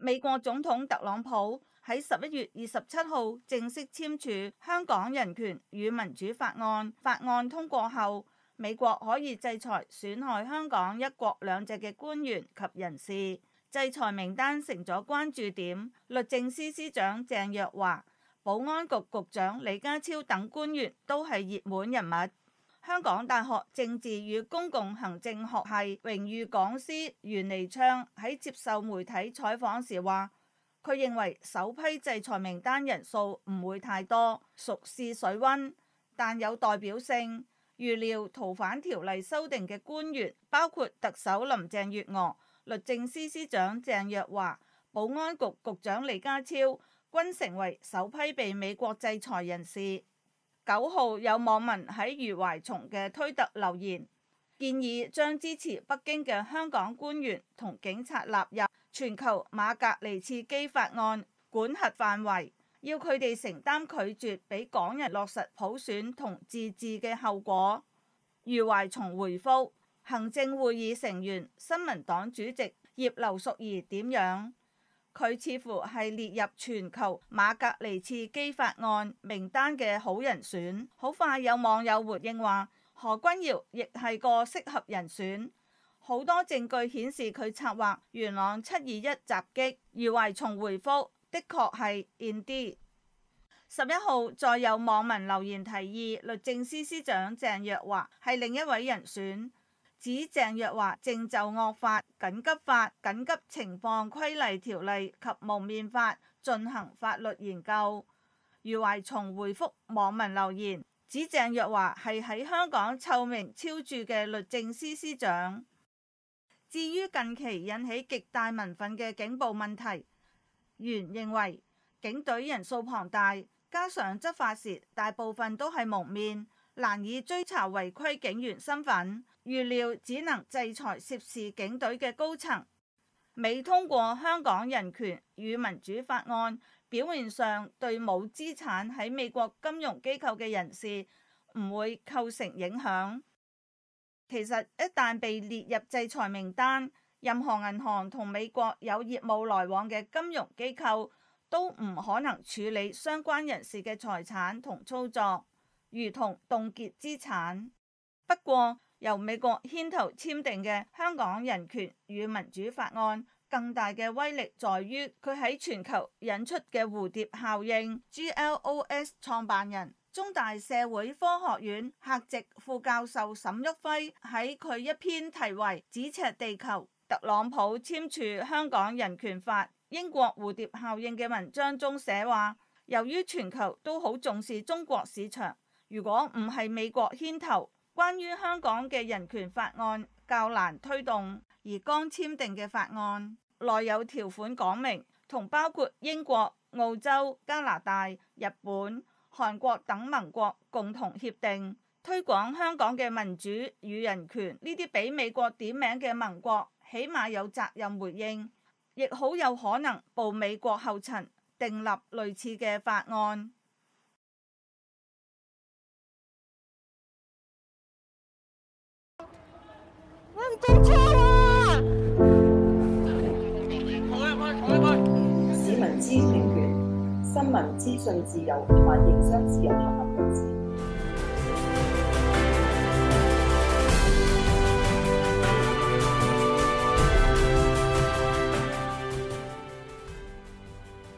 美國總統特朗普喺11月27號正式簽署《香港人權與民主法案》，法案通過後，美國可以制裁損害香港一國兩制嘅官員及人士。制裁名單成咗關注點，律政司司長鄭若驊、保安局局長李家超等官員都係熱門人物。香港大學政治與公共行政學系榮譽講師袁彌昌喺接受媒體採訪時話，佢認為首批制裁名單人數唔會太多，屬試水溫，但有代表性。預料逃犯條例修訂嘅官員包括特首林鄭月娥、律政司司長鄭若驊、保安局局長李家超，均成為首批被美國制裁人士。9號有網民喺余懷松嘅推特留言，建議將支持北京嘅香港官員同警察納入全球馬格尼茨基法案管轄範圍，要佢哋承擔拒絕俾港人落實普選同自治嘅後果。余懷松回覆行政會議成員新民黨主席葉劉淑儀點樣？佢似乎係列入全球馬格尼茨基法案名單嘅好人選。好快有網友回應話，何君堯亦係個適合人選，好多證據顯示佢策劃元朗721襲擊。余懷松回覆的確係 indeed。11號再有網民留言提議律政司司長鄭若驊係另一位人選，指鄭若驊正就惡法、緊急法、緊急情況規例條例及蒙面法進行法律研究。余懷松回覆網民留言，指鄭若驊係喺香港臭名昭著嘅律政司司長。至於近期引起極大民憤嘅警暴問題，袁認為警隊人數龐大，加上執法時大部分都係蒙面，難以追查違規警員身份，預料只能制裁涉事警隊嘅高層。美通過香港人權與民主法案，表面上對冇資產喺美國金融機構嘅人士唔會構成影響。其實一旦被列入制裁名單，任何銀行同美國有業務來往嘅金融機構都唔可能處理相關人士嘅財產同操作，如同凍結資產。不過，由美國牽頭簽訂嘅《香港人權與民主法案》，更大嘅威力在於佢喺全球引出嘅蝴蝶效應。GLOS 創辦人、中大社會科學院客席副教授沈旭輝喺佢一篇題為《咫尺地球：特朗普簽署香港人權法》英國蝴蝶效應嘅文章中寫話，由於全球都好重視中國市場，如果唔係美國牽頭，關於香港嘅人權法案較難推動。而剛簽訂嘅法案內有條款講明，同包括英國、澳洲、加拿大、日本、韓國等盟國共同協定，推廣香港嘅民主與人權。呢啲俾美國點名嘅盟國，起碼有責任回應，亦好有可能步美國後塵，訂立類似嘅法案。 我唔做錯啊！ 市民知情權、新聞資訊自由同埋營商自由合法自治。